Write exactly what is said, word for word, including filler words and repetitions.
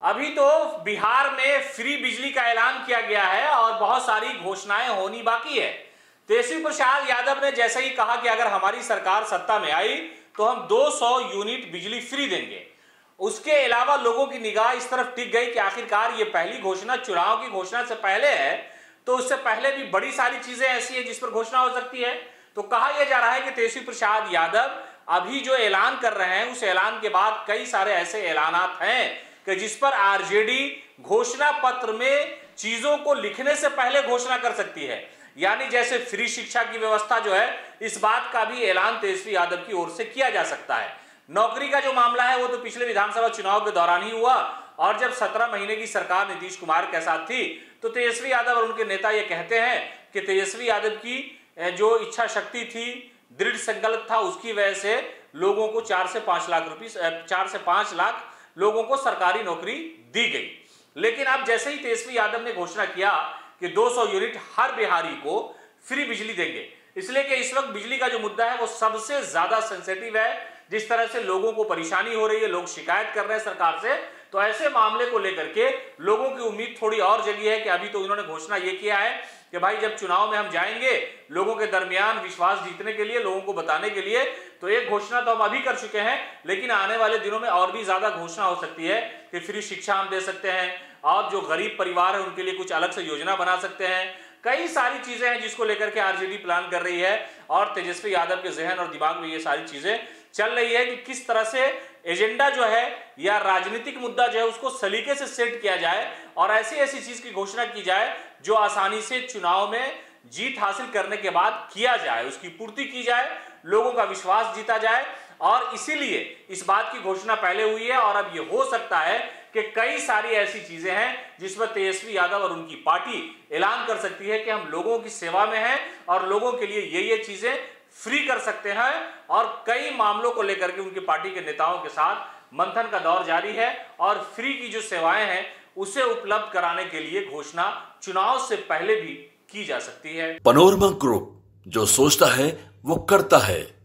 अभी तो बिहार में फ्री बिजली का ऐलान किया गया है और बहुत सारी घोषणाएं होनी बाकी है। तेजस्वी प्रसाद यादव ने जैसे ही कहा कि अगर हमारी सरकार सत्ता में आई तो हम दो सौ यूनिट बिजली फ्री देंगे। उसके अलावा लोगों की निगाह इस तरफ टिक गई कि आखिरकार ये पहली घोषणा चुनाव की घोषणा से पहले है, तो उससे पहले भी बड़ी सारी चीजें ऐसी है जिस पर घोषणा हो सकती है। तो कहा यह जा रहा है कि तेजस्वी प्रसाद यादव अभी जो ऐलान कर रहे हैं उस ऐलान के बाद कई सारे ऐसे ऐलानात हैं कि जिस पर आरजेडी घोषणा पत्र में चीजों को लिखने से पहले घोषणा कर सकती है। यानी जैसे फ्री शिक्षा की व्यवस्था जो है, इस बात का भी ऐलान तेजस्वी यादव की ओर से किया जा सकता है। नौकरी का जो मामला है वो तो पिछले विधानसभा चुनाव के दौरान ही हुआ, और जब सत्रह महीने की सरकार नीतीश कुमार के साथ थी तो तेजस्वी यादव और उनके नेता ये कहते हैं कि तेजस्वी यादव की जो इच्छा शक्ति थी, दृढ़ संकल्प था, उसकी वजह से लोगों को चार से पांच लाख रुपए चार से पांच लाख लोगों को सरकारी नौकरी दी गई। लेकिन अब जैसे ही तेजस्वी यादव ने घोषणा किया कि दो सौ यूनिट हर बिहारी को फ्री बिजली देंगे, इसलिए कि इस वक्त बिजली का जो मुद्दा है वो सबसे ज्यादा सेंसिटिव है। जिस तरह से लोगों को परेशानी हो रही है, लोग शिकायत कर रहे हैं सरकार से, तो ऐसे मामले को लेकर के लोगों की उम्मीद थोड़ी और जगी है कि अभी तो इन्होंने घोषणा ये किया है कि भाई जब चुनाव में हम जाएंगे लोगों के दरमियान विश्वास जीतने के लिए, लोगों को बताने के लिए, तो एक घोषणा तो हम अभी कर चुके हैं, लेकिन आने वाले दिनों में और भी ज्यादा घोषणा हो सकती है कि फ्री शिक्षा हम दे सकते हैं, और जो गरीब परिवार है उनके लिए कुछ अलग से योजना बना सकते हैं। कई सारी चीजें हैं जिसको लेकर के आरजेडी प्लान कर रही है, और तेजस्वी यादव के जहन और दिमाग में ये सारी चीजें चल रही है कि किस तरह से एजेंडा जो है या राजनीतिक मुद्दा जो है उसको सलीके से सेट किया जाए और ऐसी ऐसी चीज की घोषणा की जाए जो आसानी से चुनाव में जीत हासिल करने के बाद किया जाए, उसकी पूर्ति की जाए, लोगों का विश्वास जीता जाए। और इसीलिए इस बात की घोषणा पहले हुई है, और अब ये हो सकता है कि कई सारी ऐसी चीजें हैं जिस पर तेजस्वी यादव और उनकी पार्टी ऐलान कर सकती है कि हम लोगों की सेवा में हैं और लोगों के लिए ये ये चीजें फ्री कर सकते हैं। और कई मामलों को लेकर के उनकी पार्टी के नेताओं के साथ मंथन का दौर जारी है, और फ्री की जो सेवाएं हैं उसे उपलब्ध कराने के लिए घोषणा चुनाव से पहले भी की जा सकती है। पैनोरमा ग्रुप, जो सोचता है वो करता है।